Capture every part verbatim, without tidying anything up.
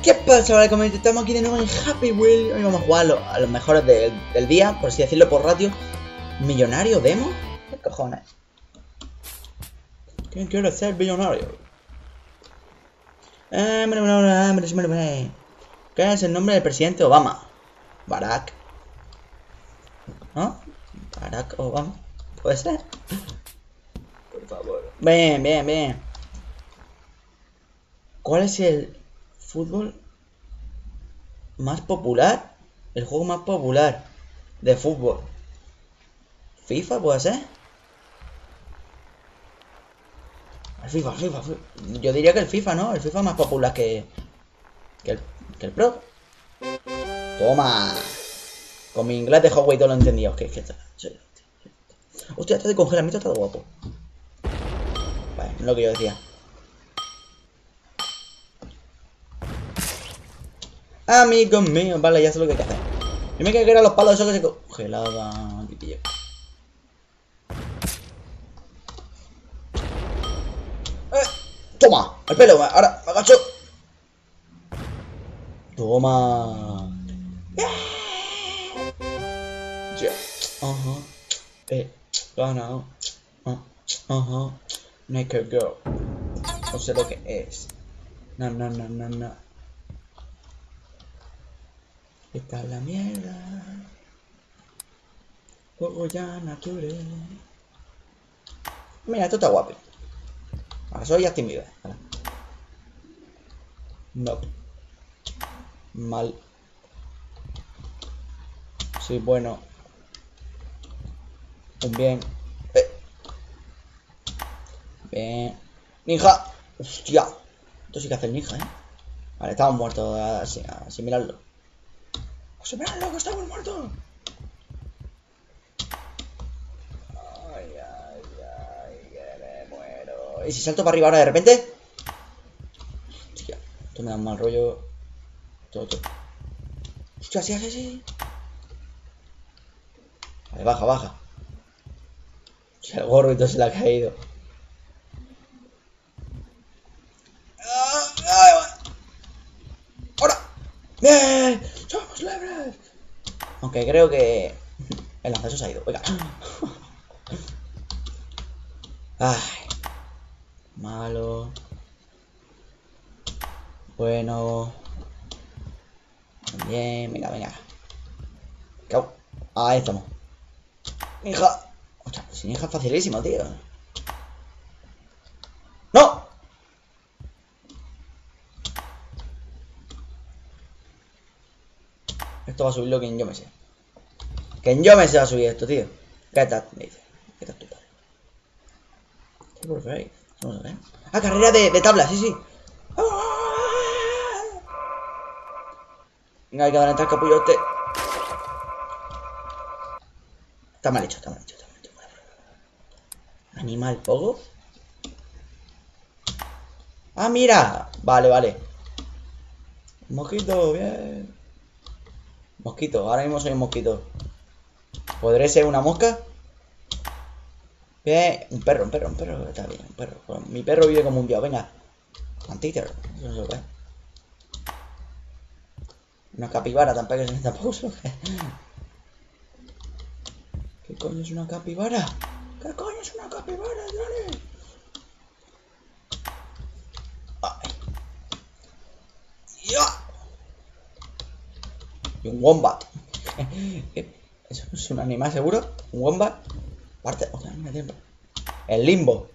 ¿Qué pasa? Vale, como estamos aquí de nuevo en Happy Wheel. Hoy vamos a jugar a, lo, a los mejores de, del día, por así decirlo, por ratio. ¿Millonario demo? ¿Qué cojones? ¿Quién quiere ser millonario? ¿Qué es el nombre del presidente Obama? Barack. ¿No? Barack Obama. ¿Puede ser? Por favor. Bien, bien, bien. ¿Cuál es el fútbol más popular? El juego más popular de fútbol. ¿FIFA puede ser? El FIFA, el FIFA, FIFA. Yo diría que el FIFA, ¿no? El FIFA es más popular que, que, el, que el Pro. Toma. Con mi inglés de Huawei todo lo he entendido. ¿Qué, qué, qué, hostia, este de congelamiento está guapo. Vale, no es lo que yo decía. Amigos míos, vale, ya sé lo que hay que hacer. Yo me creía que eran los palos esos que se congelaban. Eh, toma, al pelo, ahora me agacho. Toma. Yeah. Ajá. Eh, ganado. Ajá. Uh-huh. Naked girl. No sé lo que es. No, no, no, no, no. Esta es la mierda. Juego ya natural. Mira, esto está guapo. Ahora soy Justin Bieber. No. Mal. Sí, bueno. Bien. Eh. Bien. Ninja. Hostia. Esto sí que hace el ninja, eh. Vale, estamos muertos. Así, asimilarlo. Asimilarlo, que estamos muertos. Ay, ay, ay, que me muero. ¿Y si salto para arriba ahora de repente? Hostia, esto me da un mal rollo. Todo, todo. Hostia, sí, sí, sí. Vale, baja, baja. Hostia, el gorro y todo se le ha caído. ¡Ahora! ¡Bien! ¡Somos libres! Aunque creo que el lanzazo se ha ido. Oiga. Ay. Malo. Bueno. Bien, venga, venga. Cao. Ahí estamos. Ninja. Ostras, si ninja es facilísimo, tío. ¡No! Esto va a subir lo que yo me sé. Que yo me sé va a subir esto, tío. ¿Qué tal? Me dice. ¿Qué tal tu padre? ¿Qué preferéis? Vamos a ver. Ah, carrera de, de tabla, sí, sí. Venga, hay que adelantar capullote. Está mal hecho, está mal hecho, está mal hecho. Animal pogo. Ah, mira. Vale, vale. Mosquito, bien. Mosquito, ahora mismo soy un mosquito. ¿Podré ser una mosca? Bien. Un perro, un perro, un perro. Está bien, un perro. Mi perro vive como un dios, venga. Antiter. No sé lo que es. Una capibara, tampoco es tampoco sé lo que es. ¿Qué coño es una capibara? ¿Qué coño es una capibara, Johnny? Ay. ¡Ya! Y un wombat. ¿Eso es un animal seguro? ¿Un wombat? Parte. Otra vez me tiempo. El limbo.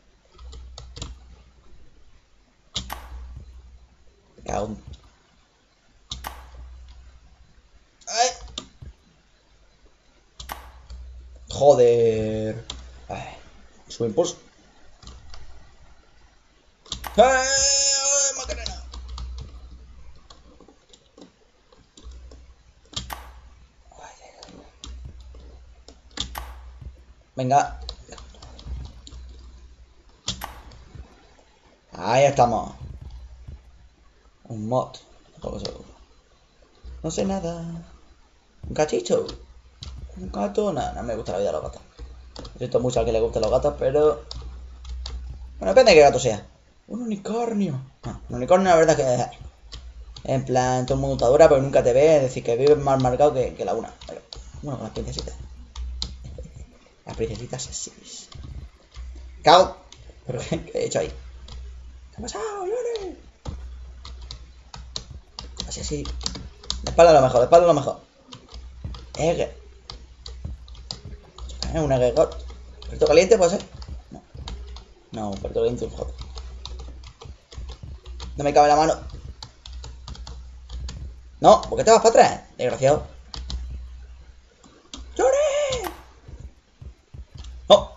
Me cago en... ¡Ay! Joder. Ay. Su impulso. ¡Ay! ¡Macarena! Venga. Ahí estamos. Un mod. No sé nada. Un cachito. Un gato. No, no me gusta la vida de los gatos. Siento mucho a que le gusten los gatos, pero... Bueno, depende de qué gato sea. Un unicornio. Ah, un unicornio la verdad que... En plan, todo el mundo está dura, pero nunca te ve. Es decir, que vives más marcado que, que la una. Vale. Bueno, con las princesitas. Las princesitas sexys. ¡Cao! ¿Pero qué, qué he hecho ahí? ¿Qué ha pasado, Lore? Así, así. La espalda lo mejor, la espalda lo mejor. Egg. ¿Eh? Un egg hot. ¿Perto caliente puede ser? No. No, un perto caliente un hot. No me cabe la mano. No, ¿por qué te vas para atrás? Desgraciado. ¡Lloré! ¡No!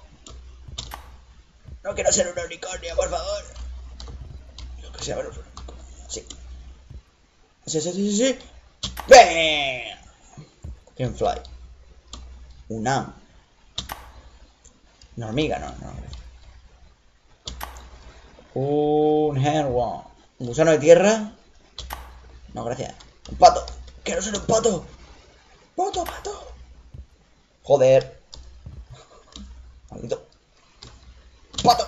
No quiero ser un unicornio, por favor. Yo que sea un unicornio. Sí. Sí, sí, sí, sí. ¡Bam! Can fly. Una. Una hormiga, no, no. Un handworm. Un gusano de tierra. No, gracias. Un pato. Quiero ser un pato. Pato, pato. Joder. Maldito. Pato.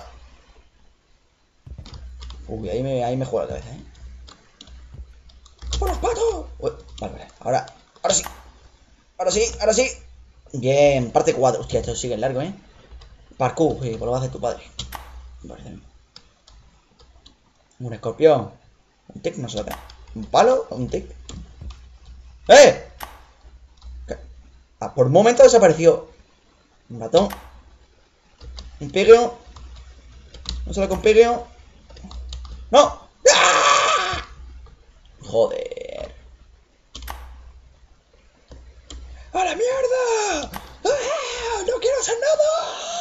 Uy, ahí me, ahí me juega la cabeza, ¿eh? ¡Por los patos! Uy, vale, vale. Ahora, ahora sí. Ahora sí, ahora sí. Bien, parte cuatro. Hostia, esto sigue largo, ¿eh? Parkour, sí, pues lo va a hacer tu padre. Vale, un escorpión. Un tic, no se lo cae. ¿Un palo o un tic? ¡Eh! Ah, por un momento desapareció. Un ratón. Un pígueo. No se lo con pígueo. ¡No! ¡Ah! Joder. ¡A la mierda! ¡Ah! ¡No quiero hacer nada!